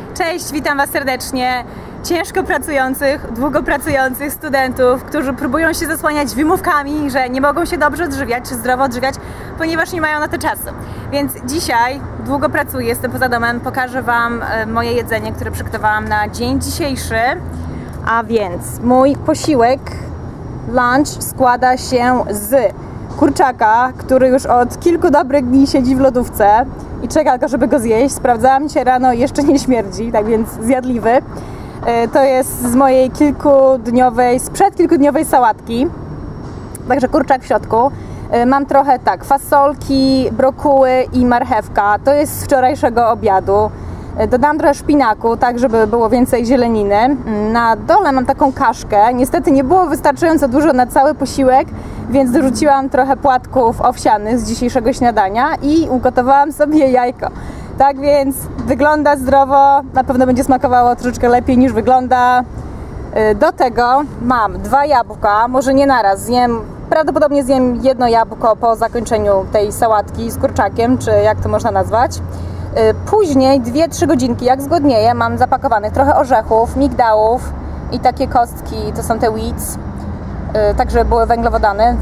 Cześć, witam Was serdecznie. Ciężko pracujących, długo pracujących studentów, którzy próbują się zasłaniać wymówkami, że nie mogą się dobrze odżywiać czy zdrowo odżywiać, ponieważ nie mają na to czasu. Więc dzisiaj długo pracuję, jestem poza domem, pokażę Wam moje jedzenie, które przygotowałam na dzień dzisiejszy. A więc mój posiłek, lunch, składa się z kurczaka, który już od kilku dobrych dni siedzi w lodówce i czeka tylko, żeby go zjeść. Sprawdzałam dzisiaj rano, jeszcze nie śmierdzi, tak więc zjadliwy. To jest z mojej sprzed kilkudniowej sałatki, także kurczak w środku. Mam trochę fasolki, brokuły i marchewka, to jest z wczorajszego obiadu. Dodam trochę szpinaku, tak żeby było więcej zieleniny. Na dole mam taką kaszkę, niestety nie było wystarczająco dużo na cały posiłek, więc dorzuciłam trochę płatków owsianych z dzisiejszego śniadania i ugotowałam sobie jajko. Tak więc wygląda zdrowo, na pewno będzie smakowało troszeczkę lepiej niż wygląda. Do tego mam 2 jabłka, może nie naraz, prawdopodobnie zjem jedno jabłko po zakończeniu tej sałatki z kurczakiem, czy jak to można nazwać. Później 2-3 godzinki, jak zgodnieje, mam zapakowanych trochę orzechów, migdałów i takie kostki, to są te wheats, tak żeby były węglowodany,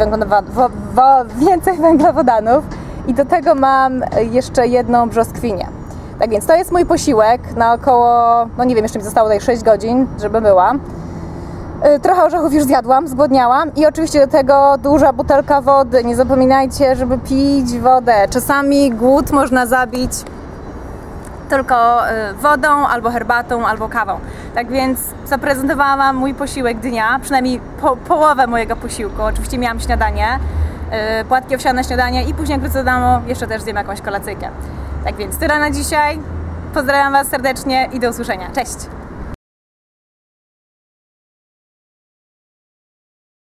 więcej węglowodanów. I do tego mam jeszcze jedną brzoskwinię. Tak więc to jest mój posiłek na około, no nie wiem, jeszcze mi zostało tutaj 6 godzin, żeby była. Trochę orzechów już zjadłam, zgłodniałam i oczywiście do tego duża butelka wody. Nie zapominajcie, żeby pić wodę. Czasami głód można zabić tylko wodą, albo herbatą, albo kawą. Tak więc zaprezentowałam Wam mój posiłek dnia, przynajmniej połowę mojego posiłku. Oczywiście miałam śniadanie, płatki owsiane śniadanie i później jak wrócę do domu, jeszcze też zjem jakąś kolacyjkę. Tak więc tyle na dzisiaj. Pozdrawiam Was serdecznie i do usłyszenia. Cześć!